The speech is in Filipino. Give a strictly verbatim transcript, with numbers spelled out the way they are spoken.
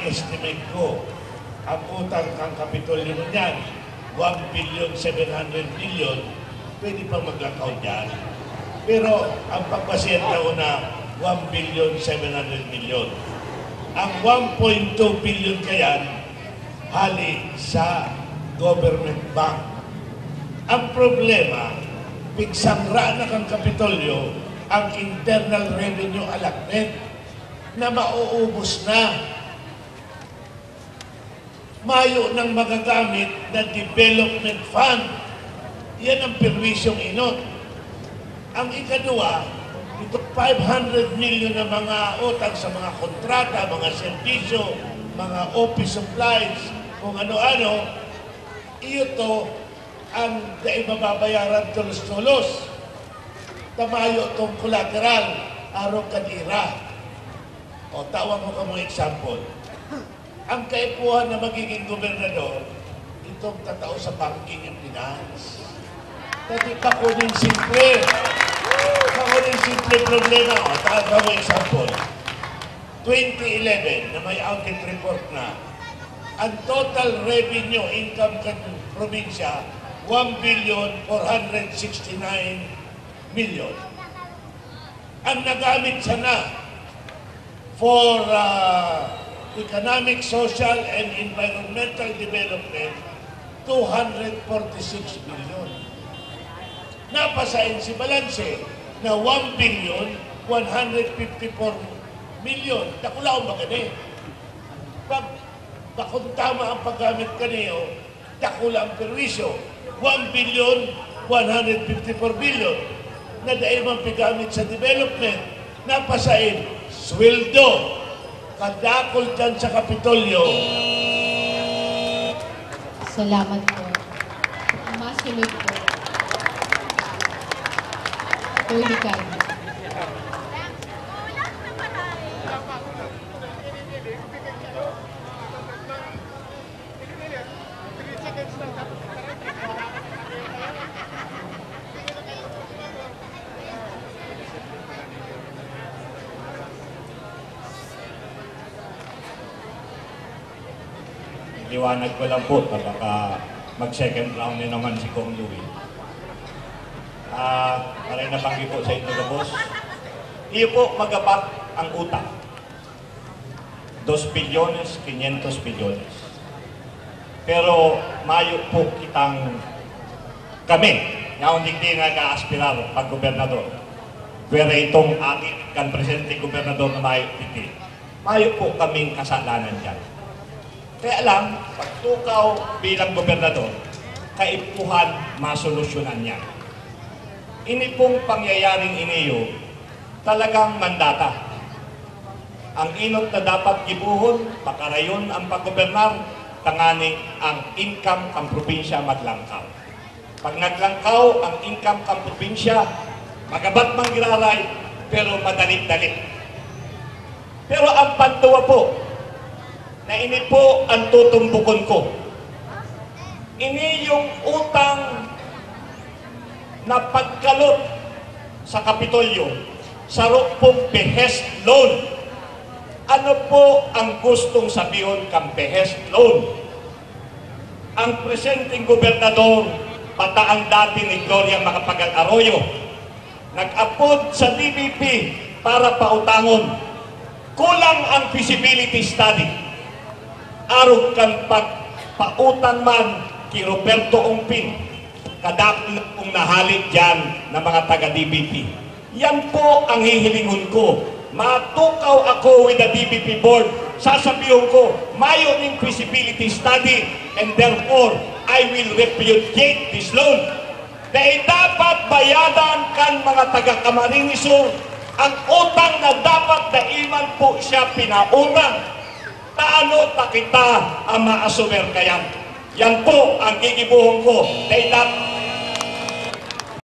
estimate ko, ang utang kang Kapitolyo niyan, one billion seven hundred million, pwede pa maglakaw dyan. Pero ang pagpasyan daw na one billion seven hundred million. Ang one point two billion kayan, hali sa government bank. Ang problema, pigsangra na kang Kapitolyo, ang internal revenue allotment na mauubos na. Mayo ng magagamit na development fund. Yan ang perwisyong inot. Ang ikadua, ito five hundred million na mga utang sa mga kontrata, mga serbisyo, mga office supplies, kung ano-ano, ito ang dahil mababayaran tulos-tulos. Tamayo itong collateral, araw kadira. O, tawag mo ka mga example. Ang kaipuhan na magiging gobernador, itong tatao sa banking and finance. Dati kakunin simple. Kakunin simple problema. O, tawag mo example. twenty eleven, na may audit report na, ang total revenue income ng probinsya, one billion four hundred sixty-nine million. Ang nagamit sana for uh, economic, social, and environmental development, two hundred forty-six million. Napasain si Balanse na one billion one hundred fifty-four million. Dakulaw ba kani? Pag bakong tama ang paggamit kaniyo, dakula ang perwisyo. one billion one hundred fifty-four billion na dahil mang pigamit sa development, napasain, sweldo, kadakol dyan sa Kapitolyo. Salamat po. Masunod po. Attorney Carlos. Iwanag ko lang po, baka mag-second round din naman si Kong Louie. Ah, uh, maray na banggi po sa inyo na boss. Iyo po magapat ang utang. two bilyones, quinientos bilyones. Pero mayo po kitang kami, na hindi nag-aaspirar pag-gobernador. Pero itong aking kan presidente gobernador na mayo titi. Mayo po kaming kasalanan dyan. Kaya lang, pagtukaw bilang gobernador, kaipuhan masolusyonan niya. Ini pong pangyayaring iniyo, talagang mandata. Ang inot na dapat gibuhon, pakarayon ang paggobernar, tangani ang income ang probinsya maglangkaw. Pag naglangkaw ang income ang probinsya, magabat mang giraray, pero madalit-dalit. Pero ang pantuwa po, na ini po ang tutumbukon ko. Ini yung utang na pagkalot sa Kapitolyo, sa pong behest loan. Ano po ang gustong sabihin kang behest loan? Ang presenteng gobernador, pataang dati ni Gloria Macapagal Arroyo, nag-apod sa D B P para pautangon. Kulang ang feasibility study. Araw kang pagpautan man kay Roberto Ongpin, kadakil kong nahalit dyan ng mga taga-D B P. Yan po ang hihilingon ko. Matukaw ako with the D B P board. Sasabihin ko, mayo ng feasibility study and therefore, I will repudiate this loan. Dahil dapat bayadan kan mga taga-Camarines Sur ang utang na dapat daiman po siya pinaunang. Taano ta kita ang maasumer kayan? Yan po ang gigibuhon ko. Dahil